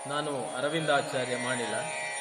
ನಾನು ಅರವಿಂದಾಚಾರ್ಯ ಮಾಡಿಲ್ಲ.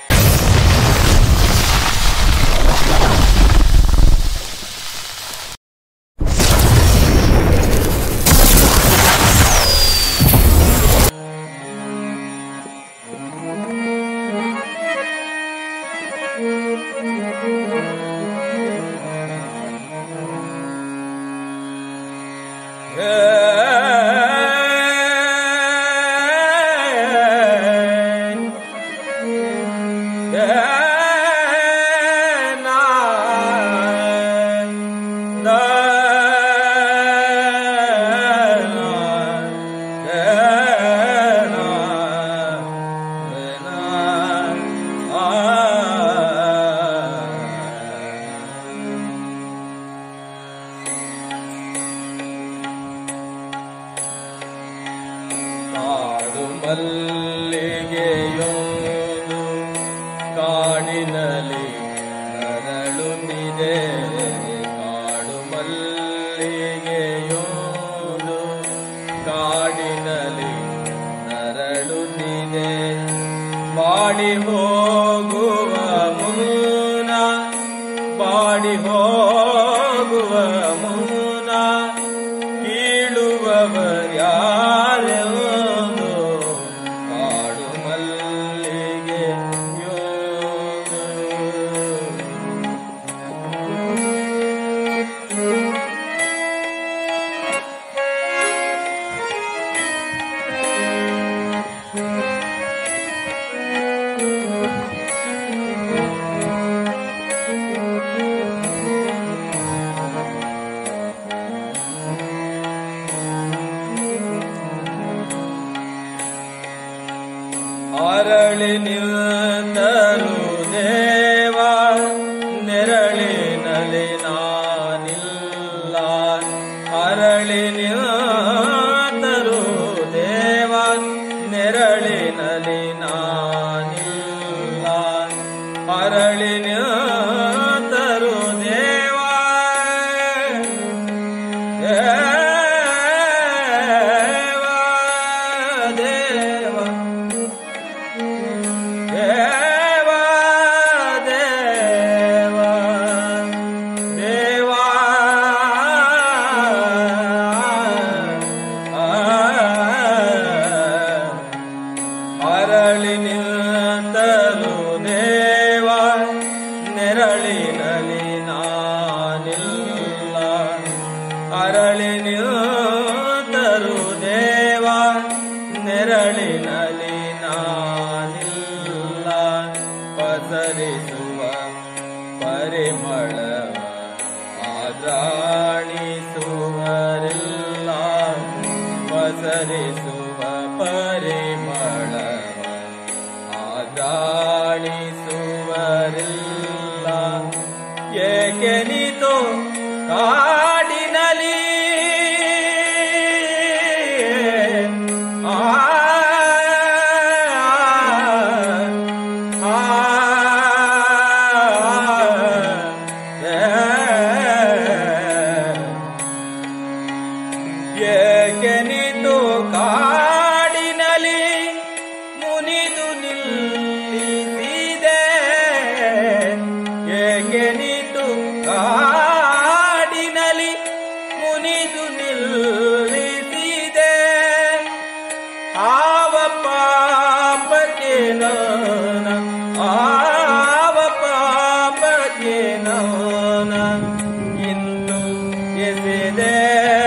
ಮಲ್ಲಿಗೆಯೊಂದು ಕಾಡಿನಲ್ಲಿ ನರಳುತ್ತಿದೆ. ಕಾಡು ಮಲ್ಲಿಗೆಯೊಂದು ಕಾಡಿನಲ್ಲಿ ನರಳುತ್ತಿದೆ. ಬಾಡಿ ಹೋಗುವ ಮುನ್ನ ಬಾಡಿ ಹೋಗುವ ಮುನ್ನ ಕೀಳುವವರ್ಯಾರು ಅರಳಿ ನಿಂತರು ದೇವ ನೆರಳಿನಲ್ಲಿ ನಾನಿಲ್ಲ. ಅರಳಿ ನಿಂತರು ದೇವ ನೆರಳಿನಲ್ಲಿ ನಾನಿಲ್ಲ. ಅರಳಿ ನಿಂತರು ದೇವ ಅರಳಿ ನಿಂತರು ದೇವ ನೆರಳಿನಲ್ಲಿ ನಾನಿಲ್ಲ. ಅರಳಿ ನಿಂತರು ದೇವ ನೆರಳಿನಲ್ಲಿ ನಾನಿಲ್ಲ. ಪಸರಿಸುವ ಪರಿಮಳವ ಆದ್ರಾಣಿಸುವರಿಲ್ಲ. ಪಸರಿಸುವ ಪರಿಮಳವ ಆದ್ರಾಣಿಸುವರಿಲ್ಲ. ಏಕೆ ನೀತೋ ಕಾಡಿನಲ್ಲಿ ಏಕೆ ನೀತೋ ಕಾಡಿನಲ್ಲಿ ಮುನಿದು ನಿಲ್ಲಿಸಿದೆ. ಏಕೆ ನೀತು ಕಾಡಿನಲ್ಲಿ ಮುನಿದು ನಿಲ್ಲಿಸಿದೆ. ಆವ ಪಾಪಕ್ಕೆ ನಾನ ಆವ ಪಾಪಕ್ಕೆ ನಾನ ಇಂದು ಎಸೆದೆ.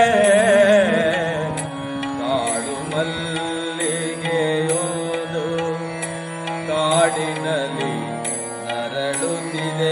ಕಾಡು ಮಲ್ಲಿಗೆಯೊಂದು ಕಾಡಿನಲ್ಲಿ ನರಳುತ್ತಿದೆ.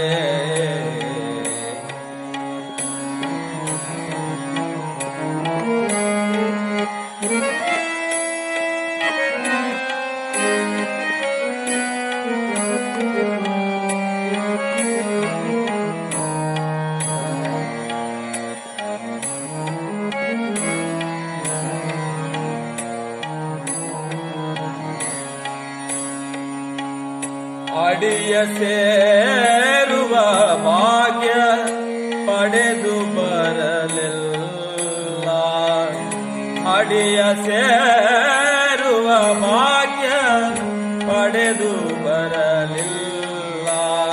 ಅಡಿಯ ಸೇರುವ ಭಾಗ್ಯ ಪಡೆದು ಬರಲಿಲ್ಲ. ಅಡಿಯ ಸೇರುವ ಭಾಗ್ಯ ಪಡೆದು ಬರಲಿಲ್ಲ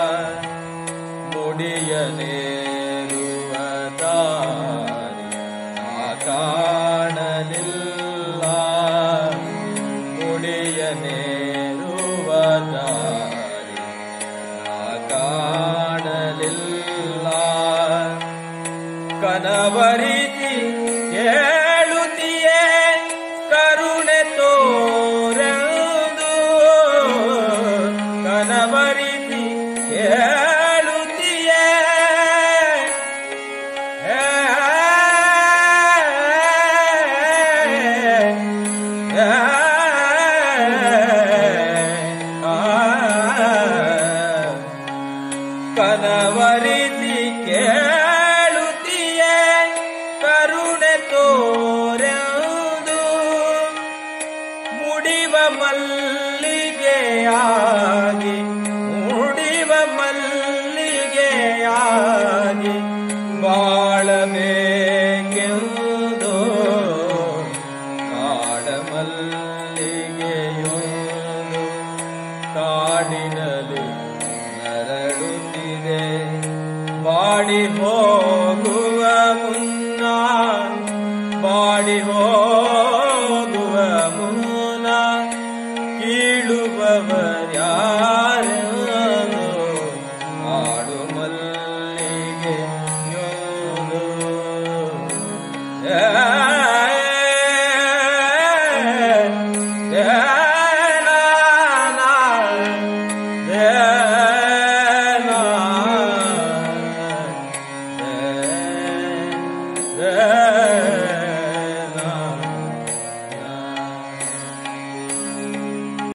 ಮುಡಿಯನೇರುವ ದಾರಿ ಕಾಣಲಿಲ್ಲ ಮುಡಿಯನೇರುವ ದಾರಿ ಕಾಣಲಿಲ್ಲ ಕನವರಿತಿ ಹೇಳುತ್ತೀಯೇ ಕರುಣೆ ತೋರೆಂದು ಕನವರಿತಿ ಹೇಳುತ್ತೀಯೇ ಕನವರಿತಿ ಕೇಳುತ್ತೀಯೇ ಕರುಣೆ ತೋರೆಂದು ಮುಡಿವ ಮಲ್ಲಿಗೆಯಾಗಿ ಮುಡಿವ ಮಲ್ಲಿಗೆಯಾಗಿ ಬಾಳಬೇಕೆಂದು ಕಾಡ ಮಲ್ಲಿಗೆಯೊಂದು ಕಾಡಿನಲ್ಲಿ ನರಳುತ್ತಿದೆ ಬಾಡಿ ಹೋಗುವ ಮುನ್ನ ಬಾಡಿ ಹೋಗುವ ಮುನ್ನ ಕೀಳುವವರೇ